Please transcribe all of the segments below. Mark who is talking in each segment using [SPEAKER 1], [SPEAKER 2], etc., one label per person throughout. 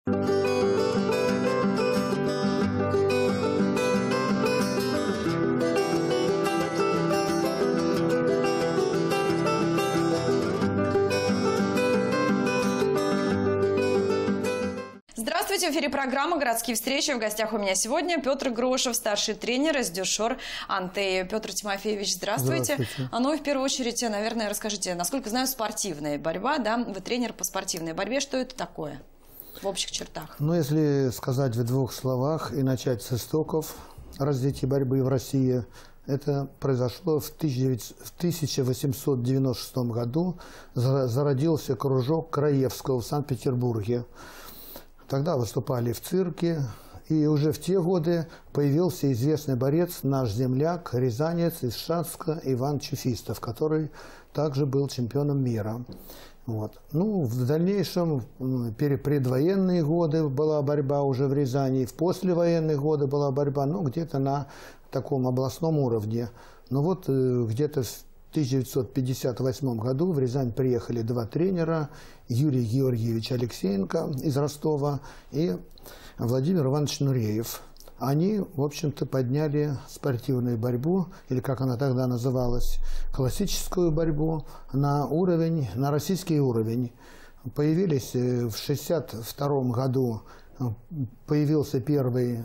[SPEAKER 1] Здравствуйте, в эфире программа «Городские встречи». В гостях у меня сегодня Петр Грошев, старший тренер из Дюшор Антеи. Петр Тимофеевич, здравствуйте.
[SPEAKER 2] Здравствуйте.
[SPEAKER 1] Ну и в первую очередь, наверное, расскажите, насколько знаю, спортивная борьба, да? Вы тренер по спортивной борьбе. Что это такое в общих чертах?
[SPEAKER 2] Ну, если сказать в двух словах и начать с истоков развития борьбы в России, это произошло в 1896 году. Зародился кружок Краевского в Санкт-Петербурге. Тогда выступали в цирке, и уже в те годы появился известный борец, наш земляк, рязанец из Шацка Иван Чуфистов, который также был чемпионом мира. Вот. Ну, в дальнейшем, предвоенные годы была борьба уже в Рязани, в послевоенные годы была борьба, ну, где-то на таком областном уровне. Но вот где-то в 1958 году в Рязань приехали два тренера, Юрий Георгиевич Алексеенко из Ростова и Владимир Иванович Нуреев. Они, в общем-то, подняли спортивную борьбу, или как она тогда называлась, классическую борьбу, на российский уровень. Появились в 1962 году, появился первый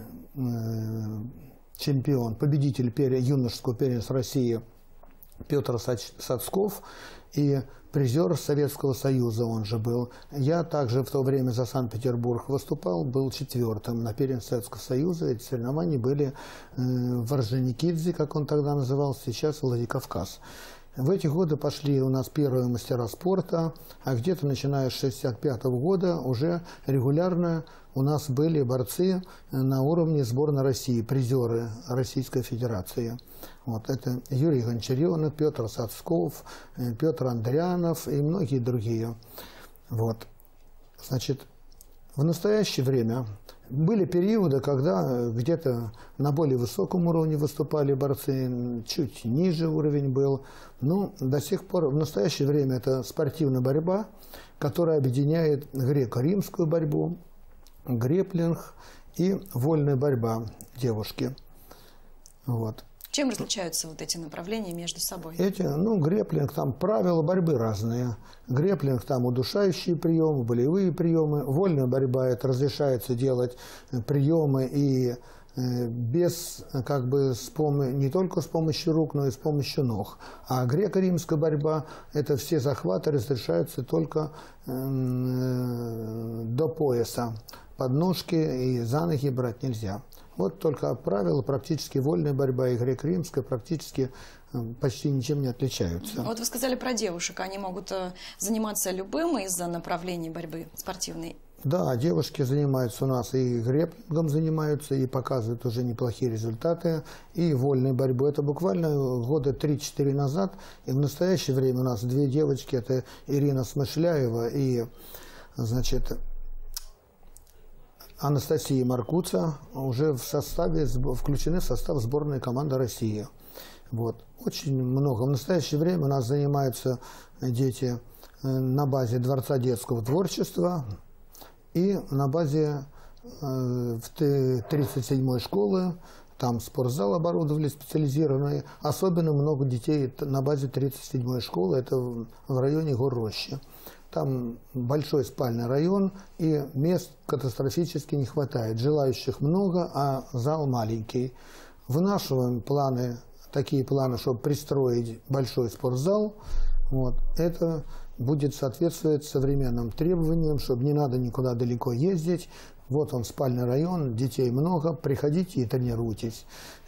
[SPEAKER 2] чемпион, победитель юношеского первенства России Петр Сацков и призер Советского Союза он же был. Я также в то время за Санкт-Петербург выступал, был четвертым на первенстве Советского Союза. Эти соревнования были в Орджоникидзе, как он тогда назывался, сейчас Владикавказ. В эти годы пошли у нас первые мастера спорта, а где-то начиная с 1965 года уже регулярно у нас были борцы на уровне сборной России, призеры Российской Федерации. Вот это Юрий Гончаренок, Петр Сацков, Петр Андрианов и многие другие. Вот. Значит, в настоящее время были периоды, когда где-то на более высоком уровне выступали борцы, чуть ниже уровень был. Но до сих пор, в настоящее время это спортивная борьба, которая объединяет греко-римскую борьбу, греплинг и вольная борьба девушки. Вот.
[SPEAKER 1] Чем различаются вот эти направления между собой?
[SPEAKER 2] Греплинг, там правила борьбы разные. Греплинг, там удушающие приемы, болевые приемы. Вольная борьба, это разрешается делать приемы и без, не только с помощью рук, но и с помощью ног. А греко-римская борьба, это все захваты разрешаются только до пояса. Подножки и за ноги брать нельзя. Вот только правила практически вольная борьба и греко-римская практически почти ничем не отличаются.
[SPEAKER 1] Вот вы сказали про девушек. Они могут заниматься любым из направлений борьбы спортивной? Да,
[SPEAKER 2] девушки занимаются у нас и греплингом занимаются, и показывают уже неплохие результаты, и вольной борьбой. Это буквально года 3-4 назад. И в настоящее время у нас две девочки, это Ирина Смышляева и, Анастасия Маркуца уже включены в состав сборной команды России. Вот. Очень много. В настоящее время у нас занимаются дети на базе Дворца детского творчества и на базе 37-й школы. Там спортзал оборудовали специализированный. Особенно много детей на базе 37-й школы. Это в районе Гор-Рощи. Там большой спальный район, и мест катастрофически не хватает. Желающих много, а зал маленький. Вынашиваем такие планы, чтобы пристроить большой спортзал. Вот. Это будет соответствовать современным требованиям, чтобы не надо никуда далеко ездить. Вот он, спальный район, детей много, приходите и тренируйтесь.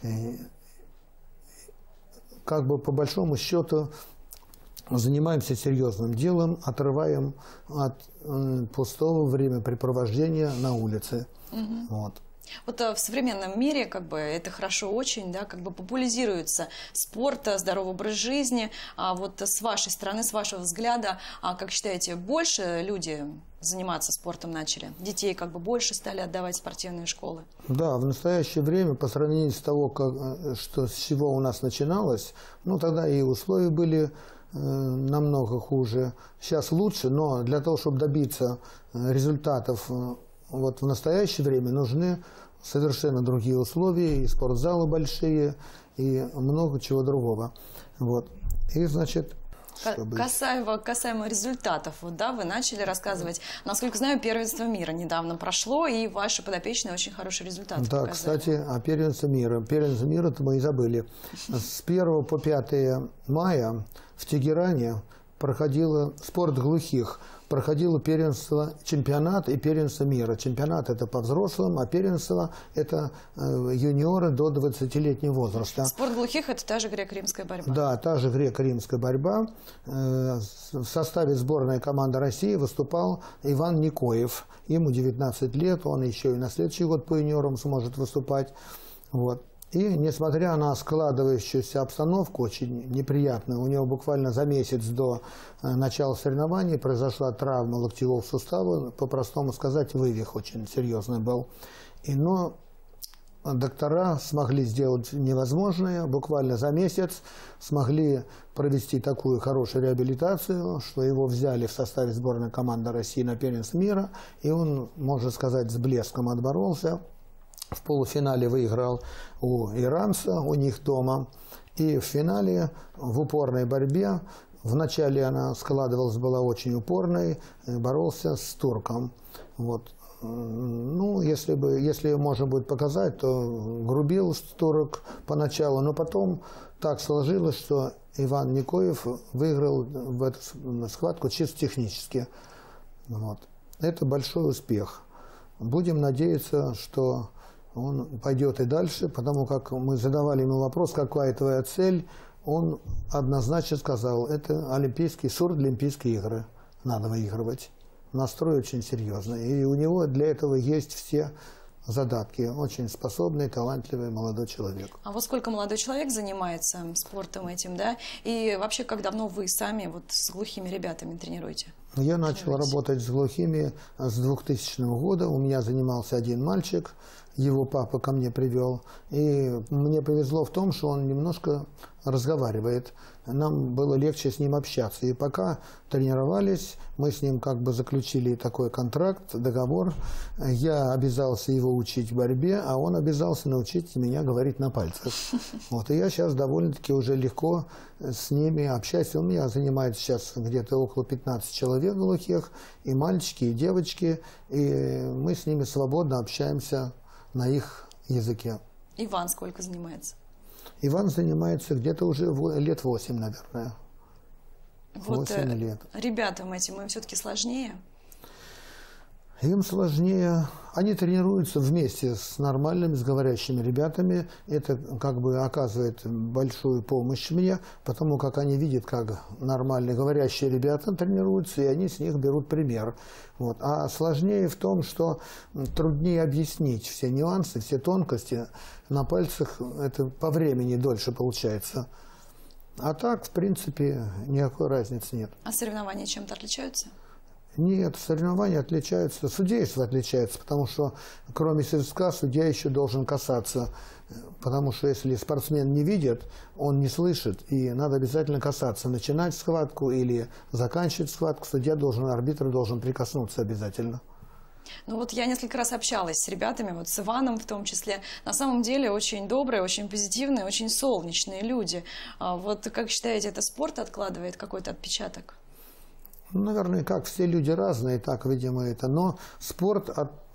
[SPEAKER 2] По большому счету, занимаемся серьезным делом, отрываем от пустого времяпрепровождения на улице.
[SPEAKER 1] Угу. Вот в современном мире это хорошо очень, да, популяризируется спорт, здоровый образ жизни. А вот с вашей стороны, с вашего взгляда, как считаете, больше люди заниматься спортом начали? Детей больше стали отдавать в спортивные школы? Да, в настоящее время, по сравнению с того, с чего у нас начиналось, тогда и условия были намного хуже. Сейчас лучше, но для того, чтобы добиться результатов
[SPEAKER 2] вот в настоящее время нужны совершенно другие условия, и спортзалы большие, и много чего другого. Вот. И, значит,
[SPEAKER 1] Касаемо результатов, вот, да, вы начали рассказывать. Насколько знаю, первенство мира недавно прошло, и ваши подопечные очень хороший результат показали.
[SPEAKER 2] Кстати, о первенстве мира. Первенство мира-то мы и забыли. С 1 по 5 мая в Тегеране проходило спорт глухих. Проходило первенство, чемпионат и первенство мира. Чемпионат – это по взрослым, а первенство – это юниоры до 20-летнего возраста.
[SPEAKER 1] Спорт глухих – это та же греко-римская борьба.
[SPEAKER 2] Да, та же греко-римская борьба. В составе сборной команды России выступал Иван Никоев. Ему 19 лет, он еще и на следующий год по юниорам сможет выступать. Вот. И, несмотря на складывающуюся обстановку, очень неприятную, у него буквально за месяц до начала соревнований произошла травма локтевого сустава, по-простому сказать, вывих очень серьезный был. Но доктора смогли сделать невозможное, буквально за месяц смогли провести такую хорошую реабилитацию, что его взяли в составе сборной команды России на первенство мира, и он, можно сказать, с блеском отборолся. В полуфинале выиграл у иранца, у них дома. И в финале, в упорной борьбе, вначале она складывалась, была очень упорной, боролся с турком. Вот. Ну, если можно будет показать, то грубил турок поначалу, но потом так сложилось, что Иван Никоев выиграл в эту схватку чисто технически. Вот. Это большой успех. Будем надеяться, что он пойдет и дальше, потому как мы задавали ему вопрос, какая твоя цель, он однозначно сказал, это олимпийские, сурдолимпийские игры, надо выигрывать. Настрой очень серьезный, и у него для этого есть все задатки. Очень способный, талантливый молодой человек.
[SPEAKER 1] А вот сколько молодой человек занимается спортом этим, да? И вообще, как давно вы сами вот с глухими ребятами тренируете?
[SPEAKER 2] Я начал работать с глухими с 2000 года. У меня занимался один мальчик, его папа ко мне привел. И мне повезло в том, что он немножко разговаривает. Нам было легче с ним общаться. И пока тренировались, мы с ним как бы заключили такой контракт, договор. Я обязался его учить борьбе, а он обязался научить меня говорить на пальцах. Вот. И я сейчас довольно-таки уже легко с ними общаюсь. У меня занимается сейчас где-то около 15 человек глухих, и мальчики, и девочки. И мы с ними свободно общаемся на их языке.
[SPEAKER 1] Иван сколько занимается?
[SPEAKER 2] Иван занимается где-то уже лет 8, наверное.
[SPEAKER 1] Вот
[SPEAKER 2] 8 лет.
[SPEAKER 1] Ребятам этим им все-таки сложнее?
[SPEAKER 2] Им сложнее. Они тренируются вместе с нормальными, с говорящими ребятами. Это как бы оказывает большую помощь мне, потому как они видят, как нормальные говорящие ребята тренируются, и они с них берут пример. Вот. А сложнее в том, что труднее объяснить все нюансы, все тонкости. На пальцах это по времени дольше получается. А так, в принципе, никакой разницы нет.
[SPEAKER 1] А соревнования чем-то отличаются?
[SPEAKER 2] Нет, соревнования отличаются, судейство отличается, потому что кроме свистка судья еще должен касаться, потому что если спортсмен не видит, он не слышит, и надо обязательно касаться, начинать схватку или заканчивать схватку, судья должен, арбитр должен прикоснуться обязательно.
[SPEAKER 1] Ну вот я несколько раз общалась с ребятами, вот с Иваном в том числе. На самом деле очень добрые, очень позитивные, очень солнечные люди. Вот как считаете, это спорт откладывает какой-то отпечаток?
[SPEAKER 2] Наверное, как все люди разные, так, видимо, это. Но спорт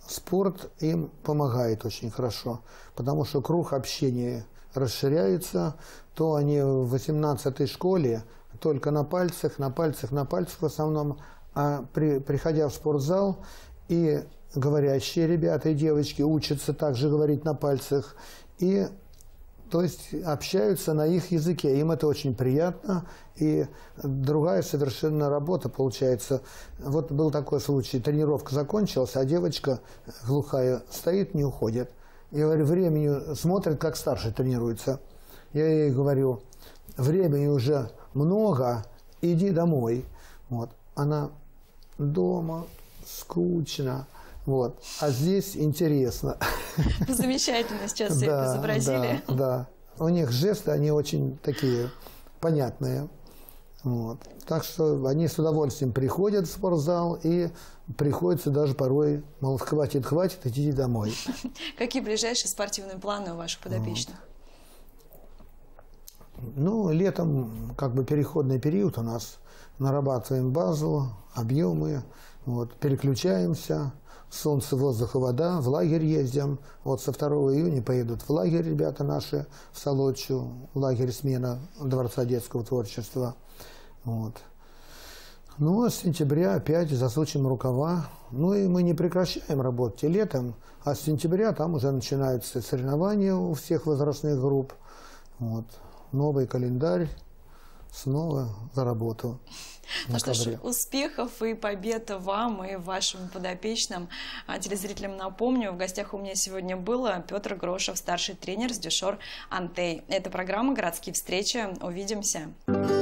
[SPEAKER 2] им помогает очень хорошо, потому что круг общения расширяется. То они в 18-й школе только на пальцах в основном. А приходя в спортзал, и говорящие ребята, и девочки учатся также говорить на пальцах. И то есть общаются на их языке, им это очень приятно, и другая совершенно работа получается. Вот был такой случай, тренировка закончилась, а девочка глухая стоит, не уходит. Я говорю, времени смотрит, как старший тренируется. Я ей говорю, времени уже много, иди домой. Вот. Она дома, скучно. Вот. А здесь интересно.
[SPEAKER 1] Замечательно сейчас все это изобразили.
[SPEAKER 2] Да. У них жесты, они очень такие понятные. Вот. Так что они с удовольствием приходят в спортзал, и приходится даже порой, мол, хватит, идите домой.
[SPEAKER 1] Какие ближайшие спортивные планы у ваших подопечных?
[SPEAKER 2] Ну, летом как бы переходный период у нас. Нарабатываем базу, объемы, вот, переключаемся. Солнце, воздух и вода. В лагерь ездим. Вот со 2 июня поедут в лагерь ребята наши в Солодчу. В лагерь смена Дворца детского творчества. Вот. Ну, а с сентября опять засучим рукава. Ну, и мы не прекращаем работать и летом. А с сентября там уже начинаются соревнования у всех возрастных групп. Вот. Новый календарь. Снова за работу.
[SPEAKER 1] Ну что ж, успехов и побед вам и вашим подопечным. Телезрителям напомню, в гостях у меня сегодня был Петр Грошев, старший тренер с Дюшор Антей. Это программа «Городские встречи». Увидимся.